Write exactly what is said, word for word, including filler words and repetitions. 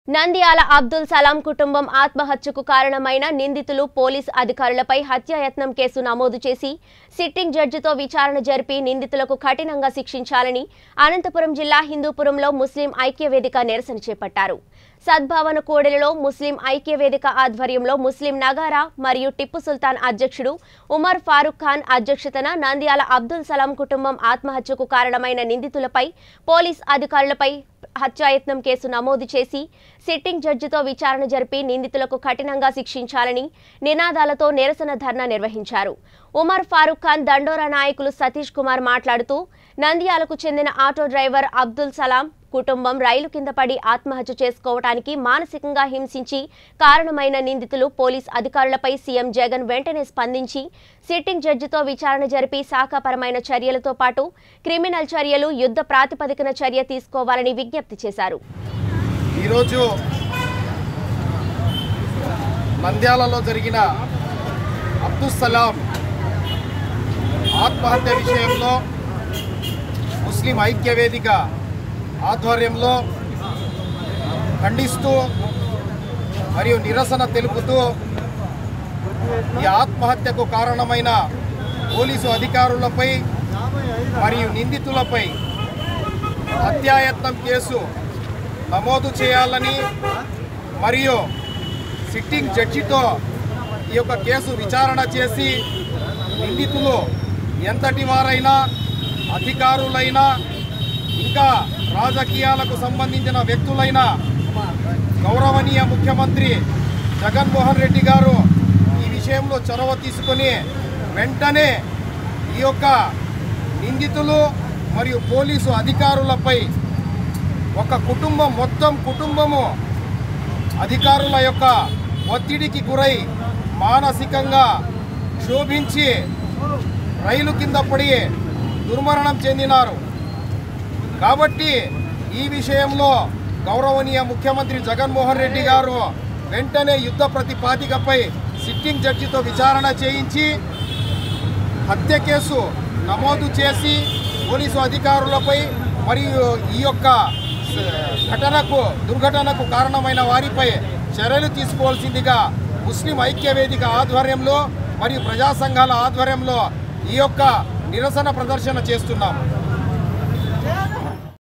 నంద్యాల అబ్దుల్ సలాం కుటుంబం ఆత్మహత్యకు కారణమైన నిందితులు పోలీస్ అధికారులపై హత్యాయత్నం కేసు నమోదు చేసి సిట్టింగ్ జడ్జితో విచారణ జరిపి నిందితులకు కఠినంగా శిక్షించాలని అనంతపురం జిల్లా హిందూపురంలో ముస్లిం ఐక్యవేదిక నిరసన చేపట్టారు. సద్భావన కోడెలలో ముస్లిం ఐక్యవేదిక ఆధ్వర్యంలో ముస్లిం నగారా మరియు టిప్పు సుల్తాన్ అధ్యక్షుడు ఉమర్ ఫారూక్ ఖాన్ అధ్యక్షతన నంద్యాల అబ్దుల్ సలాం కుటుంబం ఆత్మహత్యకు కారణమైన నిందితులపై పోలీస్ అధికారులపై హత్యాయత్నం కేసు నమోదు చేసి సిట్టింగ్ జడ్జితో విచారణ జరిపి నిందితులకు కఠినంగా శిక్షించాలని నినాదాలతో నిరసన ధర్నా నిర్వహించారు. ఉమర్ ఫారూక్ ఖాన్ దండోరా నాయకులు సతీష్ కుమార్ మాట్లాడుతూ నంద్యాలకు చెందిన ఆటో డ్రైవర్ అబ్దుల్ సలాం కుటుంబం రైలు కింద పడి ఆత్మహత్య చేసుకోవడానికి మానసికంగా హింసించి కారణమైన నిందితులు పోలీస్ అధికారులపై సీఎం జగన్ వెంటనే స్పందించి సిట్టింగ్ జడ్జితో విచారణ జరిపి శాఖపరమైన చర్యలతో పాటు క్రిమినల్ చర్యలు యుద్ధ ప్రాతిపదికన చర్య తీసుకోవాలని విజ్ఞప్తి చేశారు. ఈరోజు నంద్యాలలో జరిగిన అబ్దుల్ సలాం ఆత్మహత్య విషయంలో ముస్లిం ఐక్యవేదిక ఆధ్వర్యంలో ఖండిస్తూ మరియు నిరసన తెలుపుతూ ఈ ఆత్మహత్యకు కారణమైన పోలీసు అధికారులపై మరియు నిందితులపై హత్యాయత్నం కేసు నమోదు చేయాలని మరియు సిట్టింగ్ జడ్జితో ఈ యొక్క కేసు విచారణ చేసి నిందితులు ఎంతటి వారైనా అధికారులైనా ఇంకా రాజకీయాలకు సంబంధించిన వ్యక్తులైన గౌరవనీయ ముఖ్యమంత్రి జగన్మోహన్ రెడ్డి గారు ఈ విషయంలో చొరవ తీసుకొని వెంటనే ఈ యొక్క నిందితులు మరియు పోలీసు అధికారులపై ఒక కుటుంబం మొత్తం కుటుంబము అధికారుల యొక్క ఒత్తిడికి గురై మానసికంగా క్షోభించి రైలు కింద పడి దుర్మరణం చెందినారు. కాబట్టి ఈ విషయంలో గౌరవనీయ ముఖ్యమంత్రి జగన్మోహన్ రెడ్డి గారు వెంటనే యుద్ధ ప్రతిపాదికపై సిట్టింగ్ జడ్జితో విచారణ చేయించి హత్య కేసు నమోదు చేసి పోలీసు అధికారులపై మరియు ఈ యొక్క ఘటనకు దుర్ఘటనకు కారణమైన వారిపై చర్యలు తీసుకోవాల్సిందిగా ముస్లిం ఐక్యవేదిక ఆధ్వర్యంలో మరియు ప్రజా సంఘాల ఆధ్వర్యంలో ఈ యొక్క నిరసన ప్రదర్శన చేస్తున్నాం.